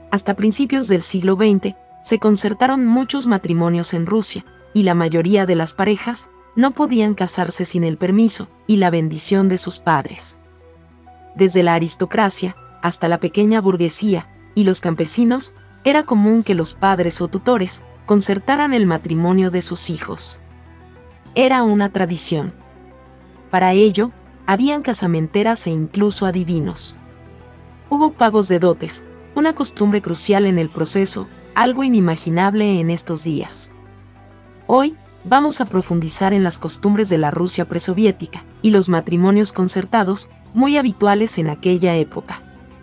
Hasta principios del siglo XX, se concertaron muchos matrimonios en Rusia, y la mayoría de las parejas no podían casarse sin el permiso y la bendición de sus padres. Desde la aristocracia hasta la pequeña burguesía y los campesinos, era común que los padres o tutores concertaran el matrimonio de sus hijos. Era una tradición. Para ello, habían casamenteras e incluso adivinos. Hubo pagos de dotes, una costumbre crucial en el proceso, algo inimaginable en estos días. Hoy, vamos a profundizar en las costumbres de la Rusia presoviética y los matrimonios concertados, muy habituales en aquella época.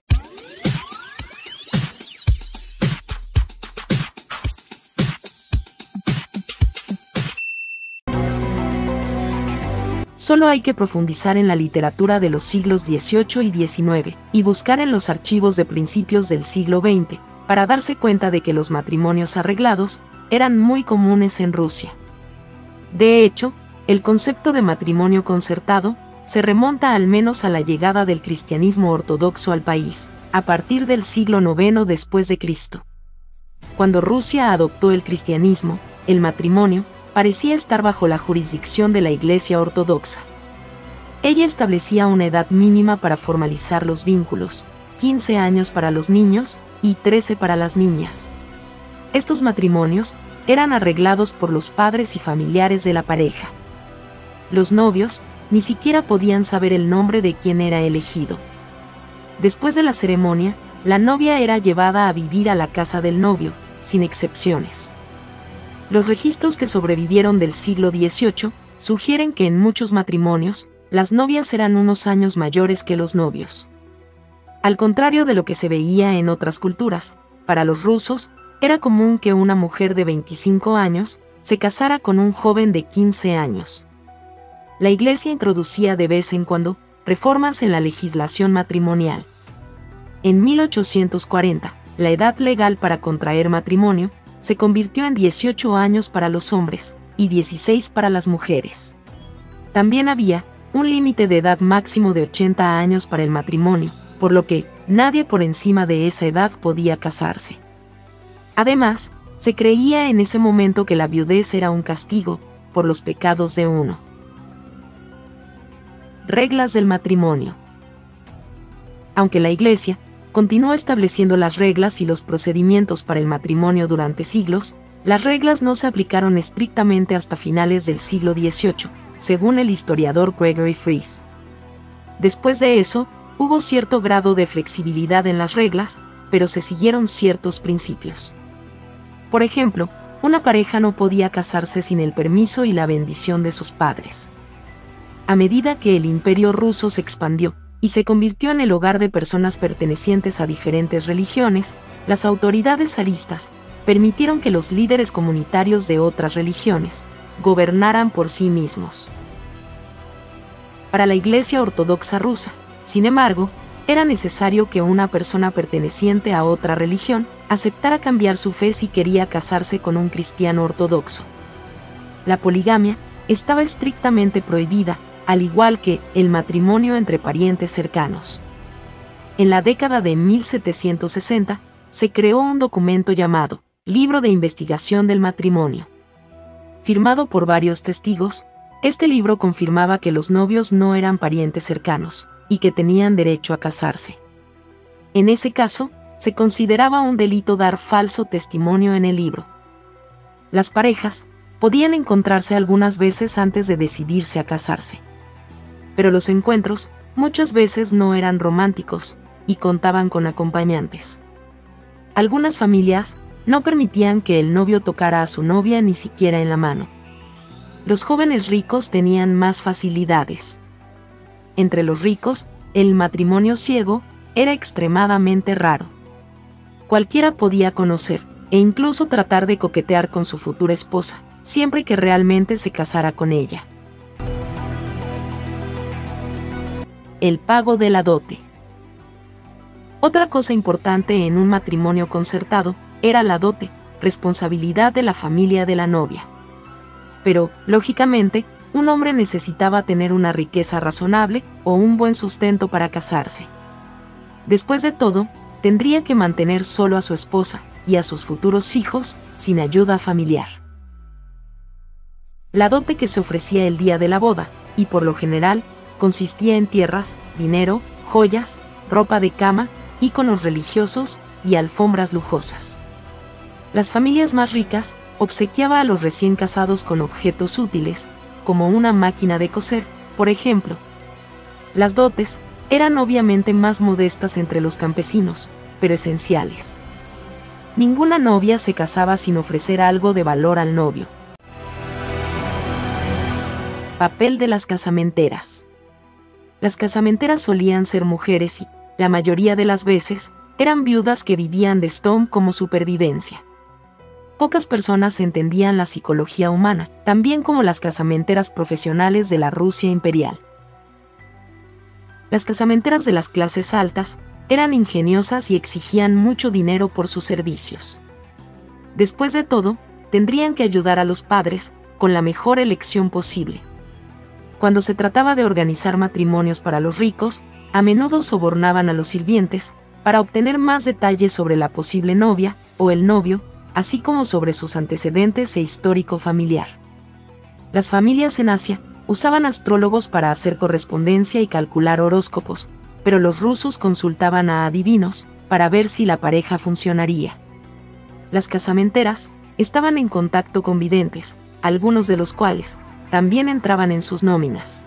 Solo hay que profundizar en la literatura de los siglos XVIII y XIX y buscar en los archivos de principios del siglo XX para darse cuenta de que los matrimonios arreglados eran muy comunes en Rusia. De hecho, el concepto de matrimonio concertado se remonta al menos a la llegada del cristianismo ortodoxo al país, a partir del siglo IX después de Cristo. Cuando Rusia adoptó el cristianismo, el matrimonio parecía estar bajo la jurisdicción de la Iglesia ortodoxa. Ella establecía una edad mínima para formalizar los vínculos, 15 años para los niños y 13 para las niñas. Estos matrimonios eran arreglados por los padres y familiares de la pareja. Los novios ni siquiera podían saber el nombre de quien era elegido. Después de la ceremonia, la novia era llevada a vivir a la casa del novio, sin excepciones. Los registros que sobrevivieron del siglo XVIII sugieren que en muchos matrimonios, las novias eran unos años mayores que los novios. Al contrario de lo que se veía en otras culturas, para los rusos, era común que una mujer de 25 años se casara con un joven de 15 años. La Iglesia introducía de vez en cuando reformas en la legislación matrimonial. En 1840, la edad legal para contraer matrimonio se convirtió en 18 años para los hombres y 16 para las mujeres. También había un límite de edad máximo de 80 años para el matrimonio, por lo que nadie por encima de esa edad podía casarse. Además, se creía en ese momento que la viudez era un castigo por los pecados de uno. Reglas del matrimonio. Aunque la Iglesia continuó estableciendo las reglas y los procedimientos para el matrimonio durante siglos, las reglas no se aplicaron estrictamente hasta finales del siglo XVIII, según el historiador Gregory Fries. Después de eso, hubo cierto grado de flexibilidad en las reglas, pero se siguieron ciertos principios. Por ejemplo, una pareja no podía casarse sin el permiso y la bendición de sus padres. A medida que el Imperio ruso se expandió y se convirtió en el hogar de personas pertenecientes a diferentes religiones, las autoridades zaristas permitieron que los líderes comunitarios de otras religiones gobernaran por sí mismos. Para la Iglesia Ortodoxa rusa, sin embargo, era necesario que una persona perteneciente a otra religión aceptara cambiar su fe si quería casarse con un cristiano ortodoxo. La poligamia estaba estrictamente prohibida, al igual que el matrimonio entre parientes cercanos. En la década de 1760, se creó un documento llamado Libro de Investigación del Matrimonio. Firmado por varios testigos, este libro confirmaba que los novios no eran parientes cercanos y que tenían derecho a casarse. En ese caso, se consideraba un delito dar falso testimonio en el libro. Las parejas podían encontrarse algunas veces antes de decidirse a casarse. Pero los encuentros muchas veces no eran románticos y contaban con acompañantes. Algunas familias no permitían que el novio tocara a su novia ni siquiera en la mano. Los jóvenes ricos tenían más facilidades. Entre los ricos, el matrimonio ciego era extremadamente raro. Cualquiera podía conocer e incluso tratar de coquetear con su futura esposa, siempre que realmente se casara con ella. El pago de la dote. Otra cosa importante en un matrimonio concertado era la dote, responsabilidad de la familia de la novia. Pero, lógicamente, un hombre necesitaba tener una riqueza razonable o un buen sustento para casarse. Después de todo, tendría que mantener solo a su esposa y a sus futuros hijos, sin ayuda familiar. La dote que se ofrecía el día de la boda, y por lo general, consistía en tierras, dinero, joyas, ropa de cama, íconos religiosos y alfombras lujosas. Las familias más ricas obsequiaban a los recién casados con objetos útiles, como una máquina de coser, por ejemplo. Las dotes eran obviamente más modestas entre los campesinos, pero esenciales. Ninguna novia se casaba sin ofrecer algo de valor al novio. Papel de las casamenteras. Las casamenteras solían ser mujeres y, la mayoría de las veces, eran viudas que vivían de esto como supervivencia. Pocas personas entendían la psicología humana, también como las casamenteras profesionales de la Rusia imperial. Las casamenteras de las clases altas eran ingeniosas y exigían mucho dinero por sus servicios. Después de todo, tendrían que ayudar a los padres con la mejor elección posible. Cuando se trataba de organizar matrimonios para los ricos, a menudo sobornaban a los sirvientes para obtener más detalles sobre la posible novia o el novio, así como sobre sus antecedentes e histórico familiar. Las familias en Asia usaban astrólogos para hacer correspondencia y calcular horóscopos, pero los rusos consultaban a adivinos para ver si la pareja funcionaría. Las casamenteras estaban en contacto con videntes, algunos de los cuales también entraban en sus nóminas.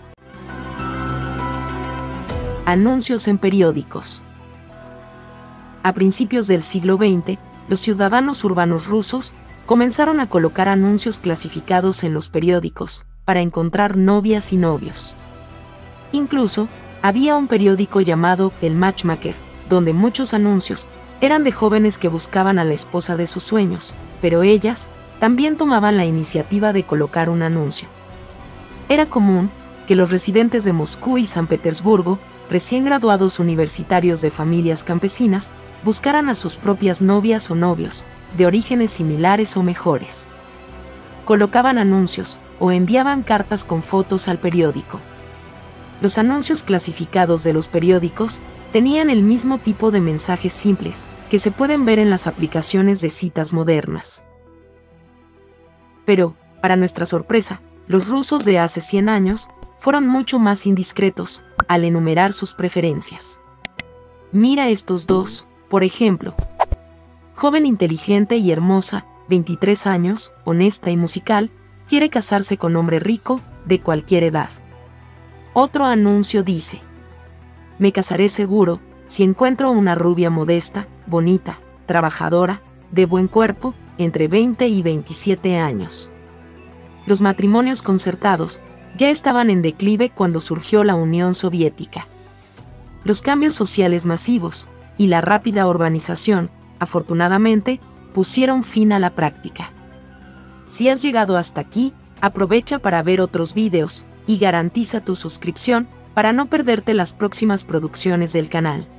Anuncios en periódicos. A principios del siglo XX, los ciudadanos urbanos rusos comenzaron a colocar anuncios clasificados en los periódicos para encontrar novias y novios. Incluso, había un periódico llamado El Matchmaker, donde muchos anuncios eran de jóvenes que buscaban a la esposa de sus sueños, pero ellas también tomaban la iniciativa de colocar un anuncio. Era común que los residentes de Moscú y San Petersburgo, recién graduados universitarios de familias campesinas, buscaran a sus propias novias o novios, de orígenes similares o mejores. Colocaban anuncios o enviaban cartas con fotos al periódico. Los anuncios clasificados de los periódicos tenían el mismo tipo de mensajes simples que se pueden ver en las aplicaciones de citas modernas. Pero, para nuestra sorpresa, los rusos de hace 100 años fueron mucho más indiscretos al enumerar sus preferencias. Mira estos dos, por ejemplo. Joven inteligente y hermosa, 23 años, honesta y musical, quiere casarse con hombre rico, de cualquier edad. Otro anuncio dice: me casaré seguro, si encuentro una rubia modesta, bonita, trabajadora, de buen cuerpo, entre 20 y 27 años. Los matrimonios concertados ya estaban en declive cuando surgió la Unión Soviética. Los cambios sociales masivos y la rápida urbanización, afortunadamente, pusieron fin a la práctica. Si has llegado hasta aquí, aprovecha para ver otros videos y garantiza tu suscripción para no perderte las próximas producciones del canal.